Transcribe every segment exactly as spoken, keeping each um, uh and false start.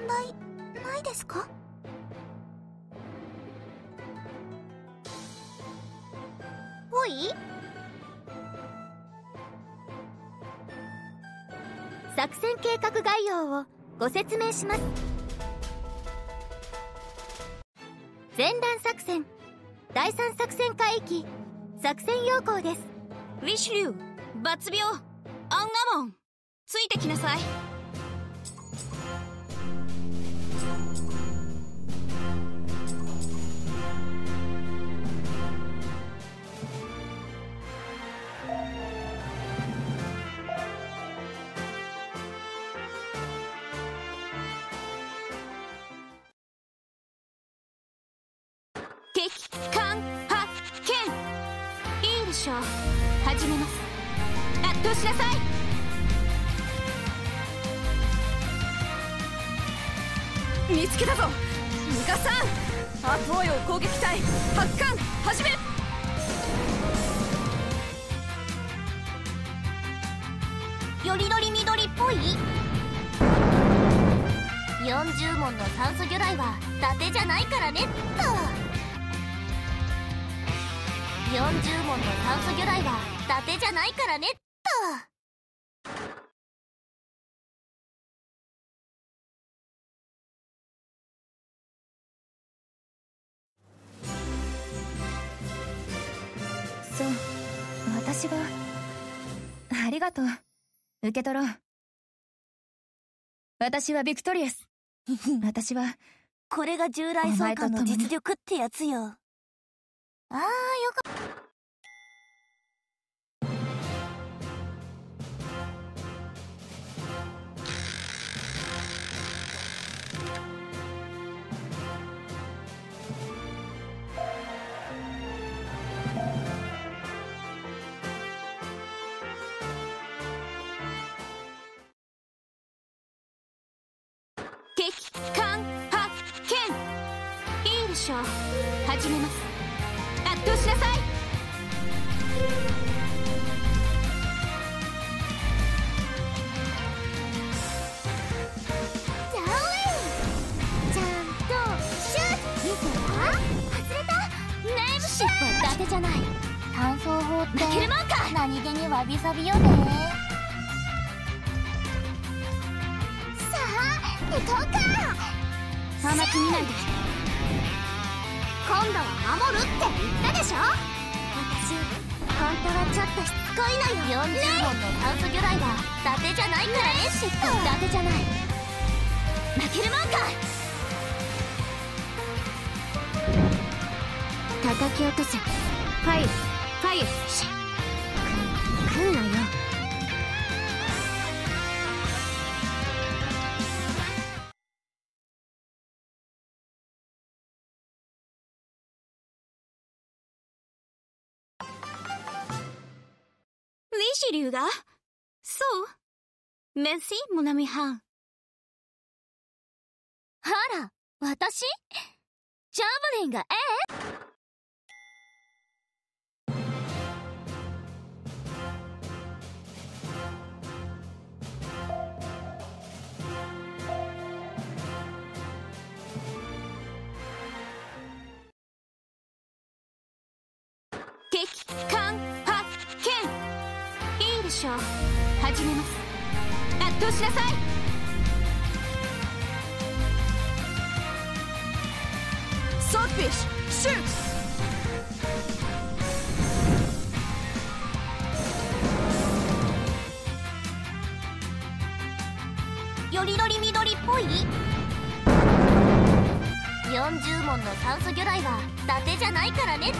題ないですか？ほい？作戦計画概要をご説明します。前段作戦、第三作戦海域、作戦要項です。 ウィッシュリュウ、バツ病、アンガモン、ついてきなさい。敵艦発見。いいでしょう、始めます。圧倒しなさい。見つけたぞミカさん。アポーヨ攻撃隊発艦始め。 よりどりみどりっぽい？よんじゅうもんの酸素魚雷は伊達じゃないからねっと。よんじゅうもんの酸素魚雷は伊達じゃないからねっと。 そう、私が。ありがとう。受け取ろう。私はビクトリアス。私はこれが従来相関の実力ってやつよ。あー、よかった。 敵艦発見。いいでしょう、始めます。圧倒しなさい。 じゃあウェイちゃんとシュート。見てた？外れた。 ネームシップは伊達じゃない。単装法って負けるもんか。 何気にわびさびよね。さあ行こうか。 甘く見ないで。 今度は守るって言ったでしょ。私本当はちょっとしつこいのよ。よんじゅうもんの炭素魚雷は伊達じゃないからね。シップ伊達じゃない。 負けるもんか。 叩き落とせ。 ファイルファイル。 来んなよ。 リシリュウが？そうメンシーモナミハン。 あら、私？ジャブリンがええ？ 敵艦発見。いいでしょう、始めます。圧倒しなさい。ソーフィッシュシュート。よりどりみどりっぽい？よんじゅうもんの酸素魚雷は伊達じゃないからねっと。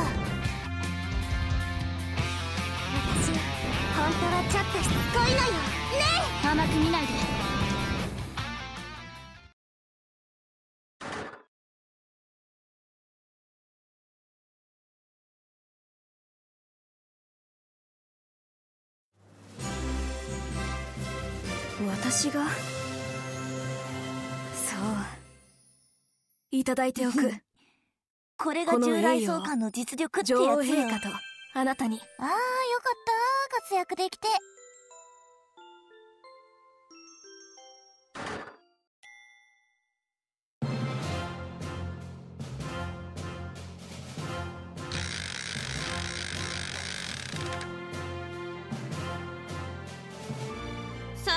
私本当はちょっとしつこいのよね。 甘く見ないで。 私が？そういただいておく。 これが従来相関の実力ってやつよ。 女王陛下とあなたに。 ああ、よかった活躍できて。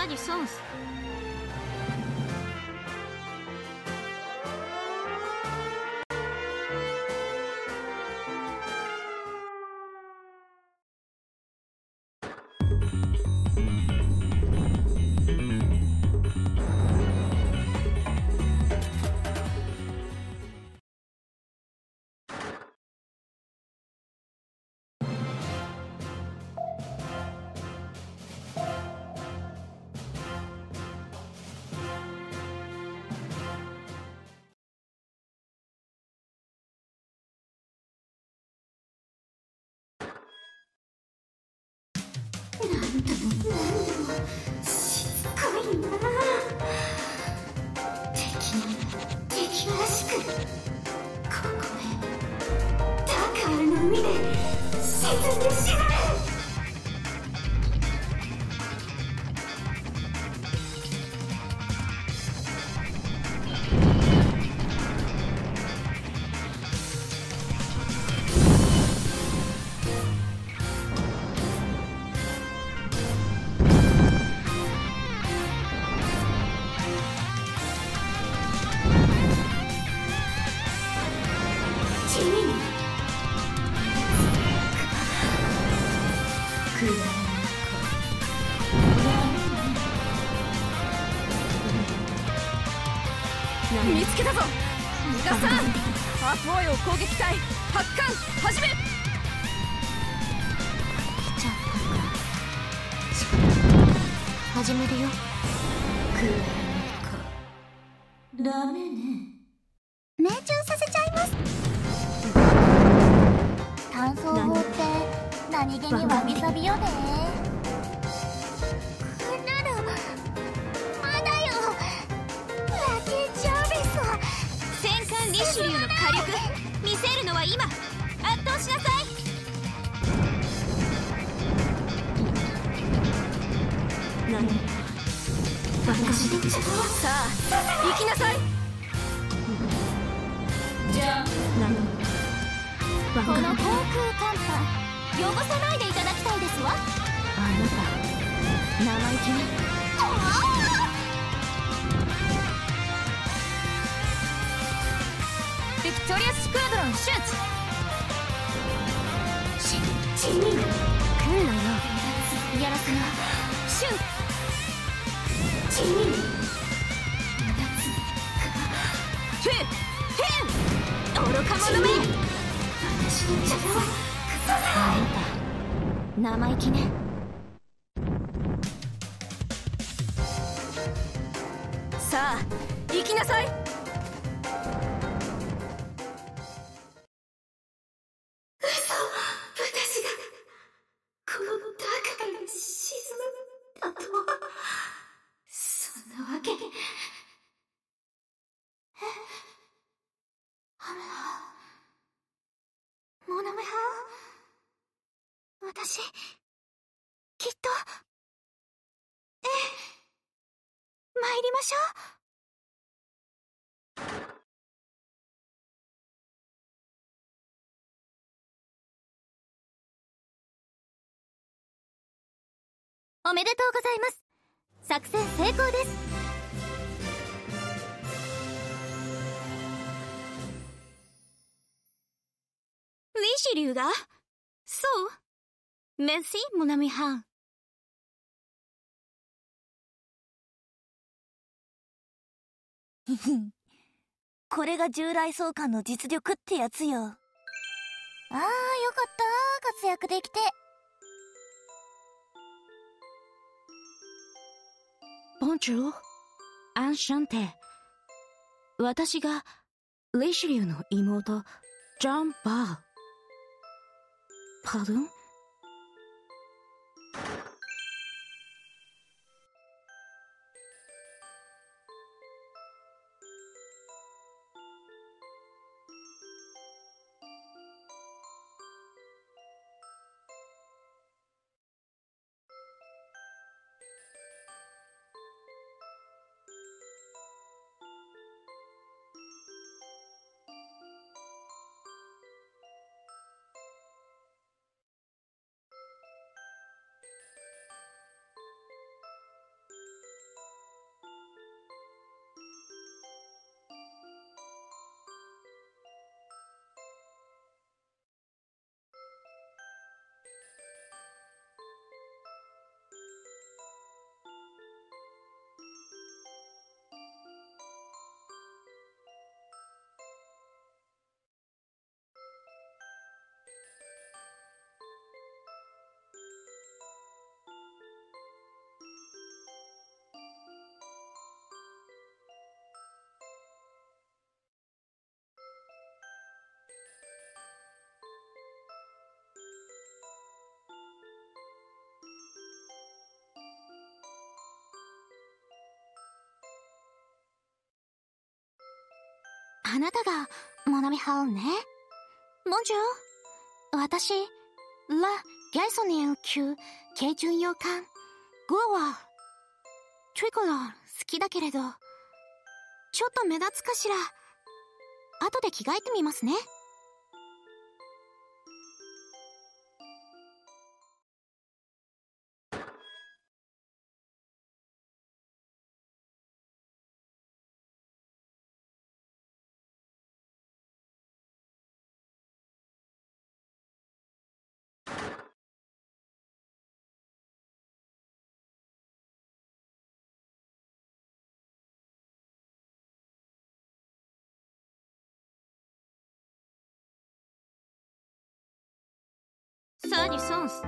pas du sens. 見つけたぞ。逃がさん。ハーフオイル攻撃隊発艦始め。 来ちゃったか。始めるよ。クーかダメね。命中させちゃいます。単装法って何気にわびさびよね。ならまだよ。ラッキーチャービスは戦艦リシュリューの火力見せるのは今。圧倒しなさい。何私でさあ行きなさい。 じゃあ何この航空甲板汚さないでいただきたいですわ。 あなた生意気ね。 ビクトリアスクワドロンシュート。 ちちに来んのよ。やらせな。 シューちにトゥヘン愚か者め。 私の茶はあなた生意気ね。 さあ行きなさい。 私きっとええ参りましょう。おめでとうございます。作戦成功です。 リシュリューがそうメッシーモナミハン。 これが従来総監の実力ってやつよ。ああ、よかった活躍できて。 ボンジュールアンシャンテ。私がリシュリューの妹ジャン・バー。パドン。 あなたがモナミハウンね。モンジュー。私ラ・ギャイソニエル級軽巡洋艦グロワートリコロー好きだけれど、ちょっと目立つかしら。後で着替えてみますね。 サニソンス。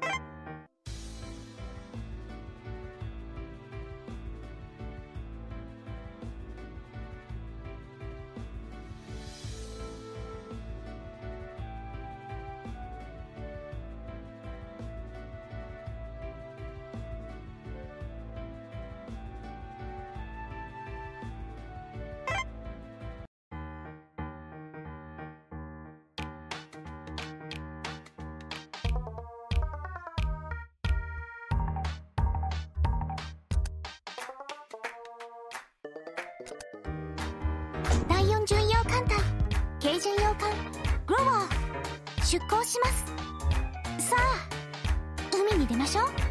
だいよん巡洋艦隊軽巡洋艦グロワー出港します。さあ海に出ましょう。